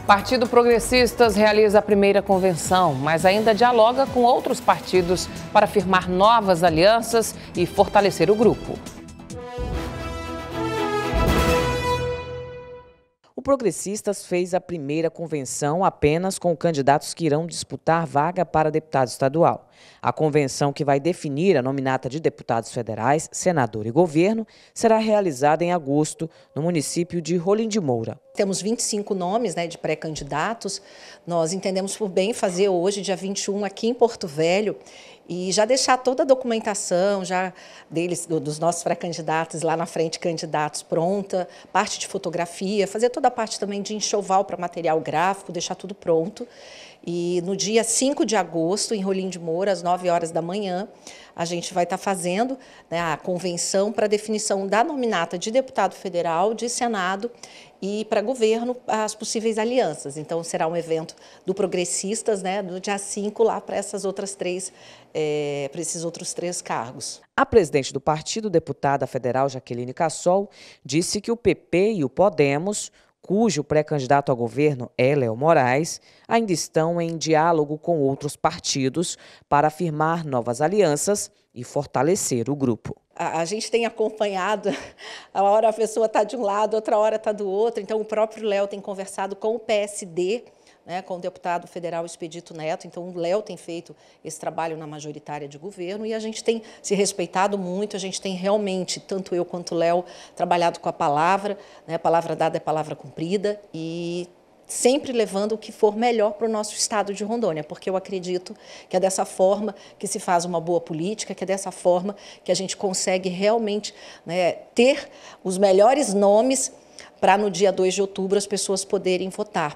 Partido Progressistas realiza a primeira convenção, mas ainda dialoga com outros partidos para firmar novas alianças e fortalecer o grupo. O Progressistas fez a primeira convenção apenas com candidatos que irão disputar vaga para deputado estadual. A convenção, que vai definir a nominata de deputados federais, senador e governo, será realizada em agosto, no município de Rolim de Moura. Temos 25 nomes, de pré-candidatos. Nós entendemos por bem fazer hoje, dia 21, aqui em Porto Velho, e já deixar toda a documentação dos nossos pré-candidatos lá na frente, candidatos, pronta, parte de fotografia, fazer toda a parte também de enxoval para material gráfico, deixar tudo pronto. E no dia 5 de agosto, em Rolim de Moura, às 9 horas da manhã, a gente vai estar fazendo a convenção para definição da nominata de deputado federal, de Senado e para governo, as possíveis alianças. Então, será um evento do Progressistas, do dia 5, lá para esses outros três cargos. A presidente do partido, deputada federal Jaqueline Cassol, disse que o PP e o Podemos, cujo pré-candidato ao governo é Léo Moraes, ainda estão em diálogo com outros partidos para firmar novas alianças e fortalecer o grupo. A gente tem acompanhado, a hora a pessoa está de um lado, outra hora está do outro, então o próprio Léo tem conversado com o PSD, com o deputado federal Expedito Neto, então o Léo tem feito esse trabalho na majoritária de governo e a gente tem se respeitado muito, a gente tem realmente, tanto eu quanto o Léo, trabalhado com a palavra dada é palavra cumprida e sempre levando o que for melhor para o nosso estado de Rondônia, porque eu acredito que é dessa forma que se faz uma boa política, que é dessa forma que a gente consegue realmente ter os melhores nomes para no dia 2 de outubro as pessoas poderem votar.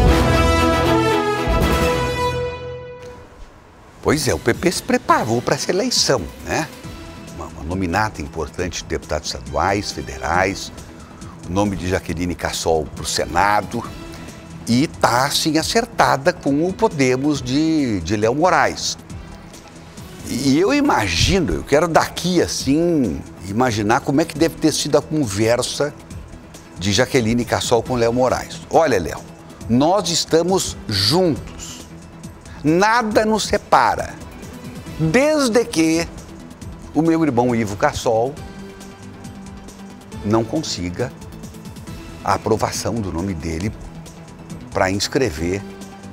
Pois é, o PP se preparou para essa eleição, Uma nominata importante de deputados estaduais, federais, o nome de Jaqueline Cassol para o Senado e está, assim, acertada com o Podemos de Léo Moraes. E eu imagino, eu quero daqui, assim, imaginar como é que deve ter sido a conversa de Jaqueline Cassol com Léo Moraes. Olha, Léo, nós estamos juntos. Nada nos separa. Desde que o meu irmão Ivo Cassol não consiga a aprovação do nome dele para inscrevê-lo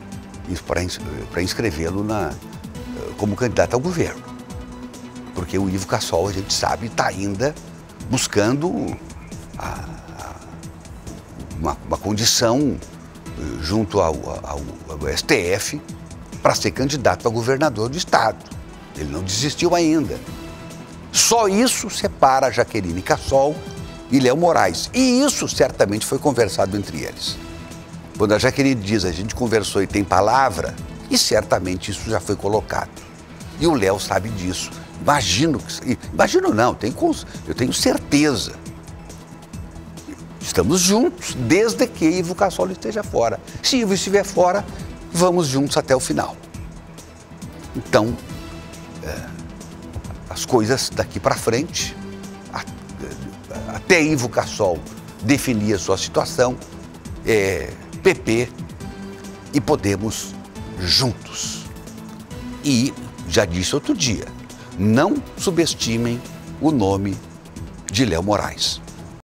como candidato ao governo. Porque o Ivo Cassol, a gente sabe, está ainda buscando uma condição junto ao STF para ser candidato a governador do estado. Ele não desistiu ainda. Só isso separa Jaqueline Cassol e Léo Moraes. E isso certamente foi conversado entre eles. Quando a Jaqueline diz, a gente conversou e tem palavra, e certamente isso já foi colocado. E o Léo sabe disso. Imagino não, eu tenho certeza. Estamos juntos, desde que Ivo Cassol esteja fora. Se Ivo estiver fora, vamos juntos até o final. Então, as coisas daqui para frente, até Ivo Cassol definir a sua situação, PP e Podemos juntos. E, já disse outro dia, não subestimem o nome de Léo Moraes.